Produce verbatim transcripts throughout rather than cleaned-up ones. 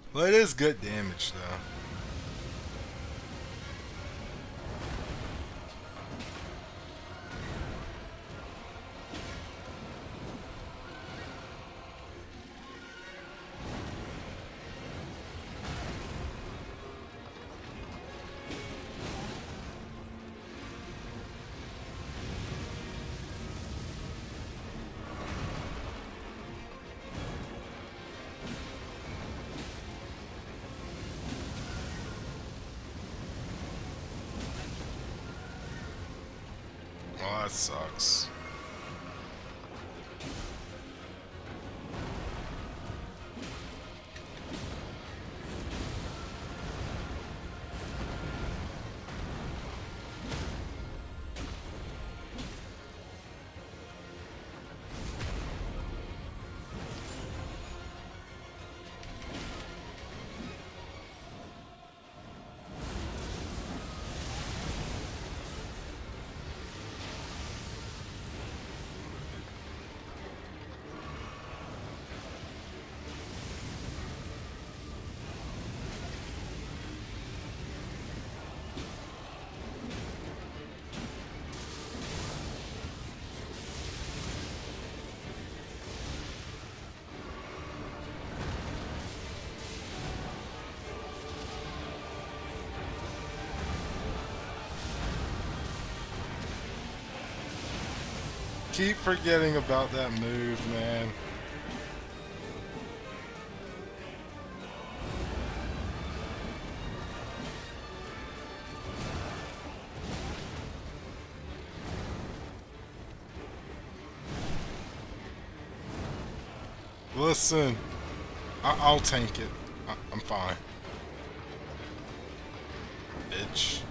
Well, it is good damage, though. Oh, that sucks. Keep forgetting about that move, man. Listen, I I'll tank it. I I'm fine. Bitch.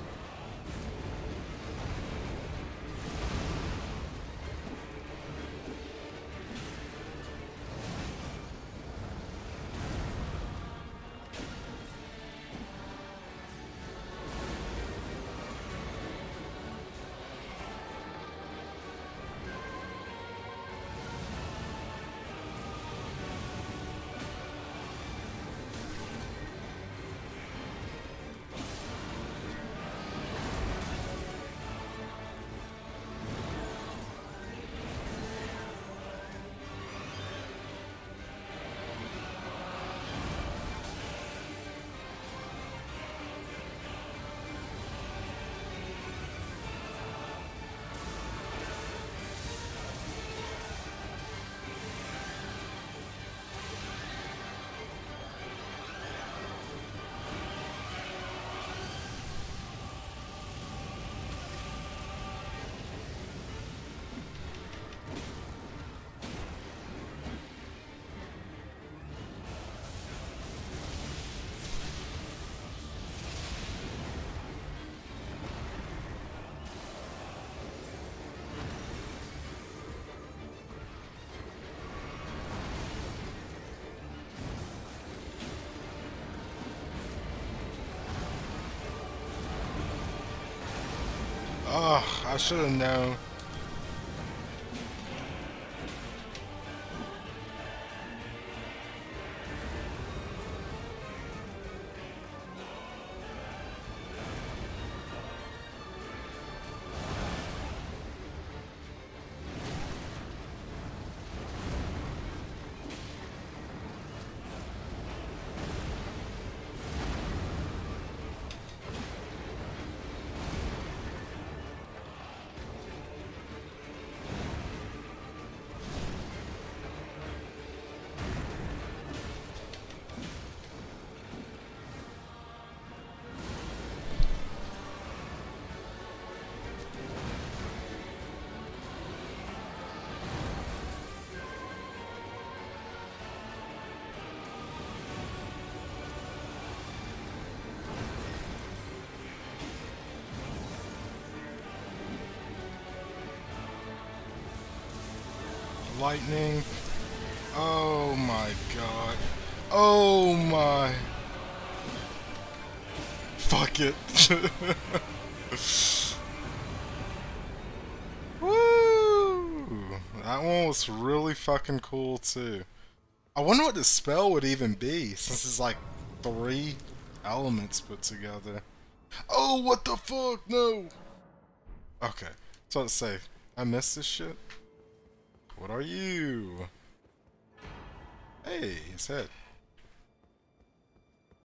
Oh, I should have known. Lightning. Oh my god. Oh my. Fuck it. Woo! That one was really fucking cool too. I wonder what the spell would even be, since it's like three elements put together. Oh, what the fuck? No! Okay, so let's say, I missed this shit? What are you? Hey, his head.